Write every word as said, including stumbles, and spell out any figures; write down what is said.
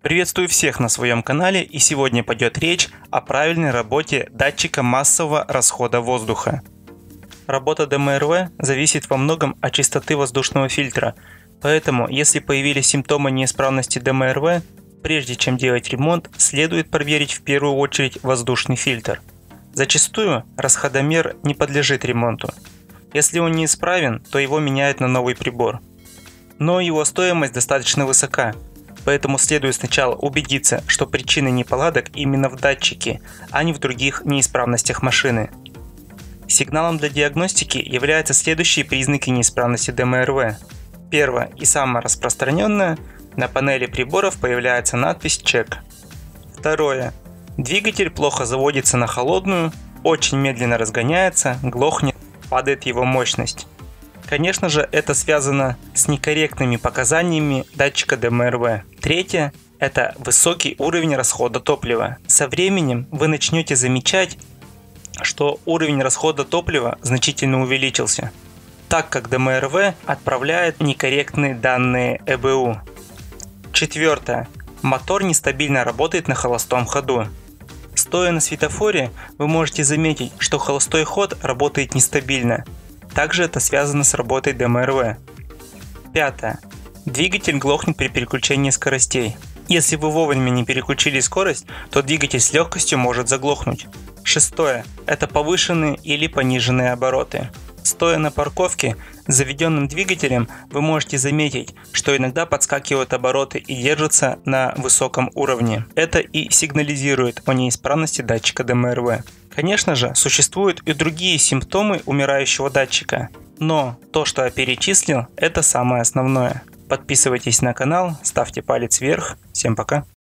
Приветствую всех на своем канале, и сегодня пойдет речь о правильной работе датчика массового расхода воздуха. Работа дэ эм эр вэ зависит во многом от чистоты воздушного фильтра, поэтому если появились симптомы неисправности дэ эм эр вэ, прежде чем делать ремонт, следует проверить в первую очередь воздушный фильтр. Зачастую расходомер не подлежит ремонту. Если он неисправен, то его меняют на новый прибор. Но его стоимость достаточно высока, поэтому следует сначала убедиться, что причина неполадок именно в датчике, а не в других неисправностях машины. Сигналом для диагностики являются следующие признаки неисправности дэ эм эр вэ. Первое и самое распространенное – на панели приборов появляется надпись «Чек». Второе. Двигатель плохо заводится на холодную, очень медленно разгоняется, глохнет, падает его мощность. Конечно же, это связано с некорректными показаниями датчика дэ эм эр вэ. Третье – это высокий уровень расхода топлива. Со временем вы начнете замечать, что уровень расхода топлива значительно увеличился, так как дэ эм эр вэ отправляет некорректные данные э бэ у. Четвертое. Мотор нестабильно работает на холостом ходу. Стоя на светофоре, вы можете заметить, что холостой ход работает нестабильно. Также это связано с работой дэ эм эр вэ. Пятое. Двигатель глохнет при переключении скоростей. Если вы вовремя не переключили скорость, то двигатель с легкостью может заглохнуть. Шестое. Это повышенные или пониженные обороты. Стоя на парковке с заведенным двигателем, вы можете заметить, что иногда подскакивают обороты и держатся на высоком уровне. Это и сигнализирует о неисправности датчика дэ эм эр вэ. Конечно же, существуют и другие симптомы умирающего датчика, но то, что я перечислил, это самое основное. Подписывайтесь на канал, ставьте палец вверх. Всем пока!